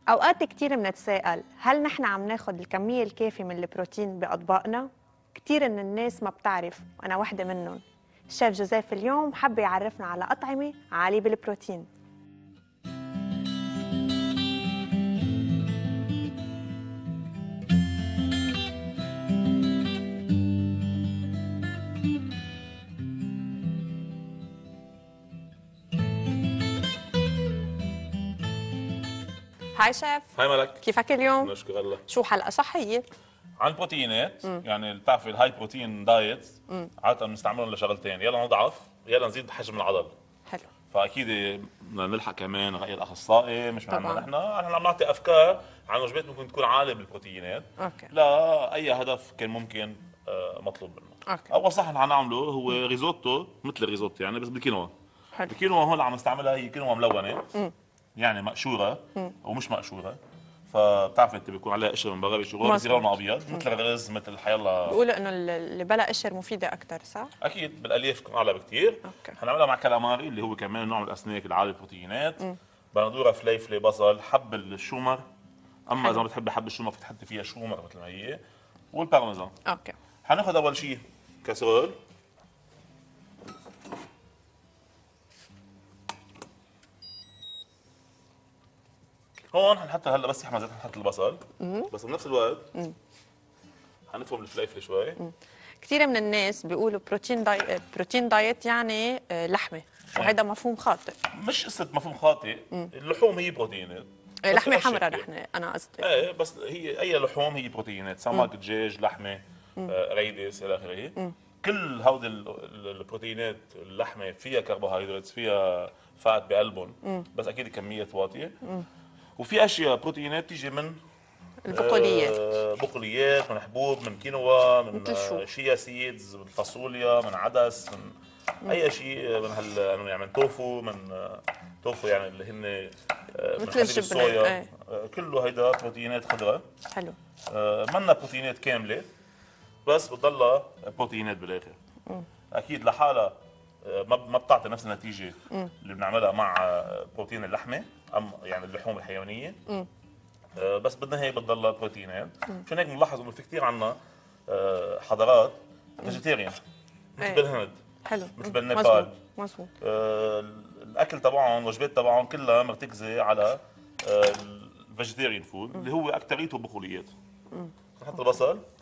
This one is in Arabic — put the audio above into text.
أوقات كتير بنتساءل هل نحن عم ناخد الكمية الكافية من البروتين بأطباقنا؟ كتير من الناس ما بتعرف وأنا واحدة منهم. الشيف جوزيف اليوم حب يعرفنا على أطعمة عالية بالبروتين. هاي شيف، هاي ملك. كيفك اليوم؟ نشكر الله. شو حلقة صحية؟ عن البروتينات، يعني بتعرفي الهاي بروتين دايت عادة بنستعملهم لشغلتين، يلا نضعف يلا نزيد حجم العضل. حلو. فاكيد بدنا نلحق كمان رأي الاخصائي، مش معنا طبعاً. نحن عم نعطي افكار عن وجبات ممكن تكون عاليه بالبروتينات. أوكي. لا اي هدف كان ممكن مطلوب منه. أوكي. اول صحن حنعمله هو ريزوتو، مثل الريزوتو يعني بس بالكينوا. حلو. الكينوا هون عم نستعملها هي كينوا ملونه، يعني مقشوره ومش مقشوره. فبتعرف انت بيكون عليها قشر من برا بيشوفوها بصير لونها ابيض مثل الرز مثل حيالله. بيقولوا انه اللي بلا قشر مفيده اكثر، صح؟ اكيد بالالياف بتكون اعلى بكثير. اوكي. حنعملها مع كالاماري اللي هو كمان نوع من الاسماك العالي البروتينات. بندوره فليفله بصل حب الشومر، اما حلو. اذا ما بتحبي حب الشومر فيك تحطي فيها شومر مثل ما هي، والبارميزان. اوكي. حناخذ اول شيء كاسرول، هون حنحط هلا بس يحمى زيت حنحط البصل، بس بنفس الوقت حنفرم الفليفله شوي. كثير من الناس بيقولوا بروتين دايت يعني لحمه، وهذا مفهوم خاطئ. مش قصه مفهوم خاطئ، اللحوم هي بروتينات. لحمه حمراء انا قصدي. ايه بس هي اي لحوم هي بروتينات، سمك، دجاج، لحمه، ريدس الى اخره. كل هودي البروتينات، اللحمه فيها كربوهيدرات، فيها فات بقلبهم، بس اكيد كميات واطيه. وفي اشياء بروتينات تيجي من البقوليات. بقوليات، من حبوب، من كينوا، من مثل شو؟ شيا سيدز، من فاصوليا، من عدس، من اي شيء، من يعني من توفو، من توفو يعني اللي هن من مثل حليب الجبنه. الصويا. كله هيدا بروتينات خضراء. حلو. منا بروتينات كامله، بس بتضلها بروتينات بالاخر. اكيد لحالها ما بتعطي نفس النتيجه اللي بنعملها مع بروتين اللحمه، يعني اللحوم الحيوانيه. بس بدنا هي بتضلها بروتينات. مشان هيك بنلاحظ انه في كثير عنا حضارات فيجيتيريان مثل بالهند. حلو. مثل بالنيبال. مزبوط. الاكل تبعهم، الوجبات تبعهم كلها مرتكزه على الفيجيتيريان فود اللي هو اكثريته بقوليات. نحط البصل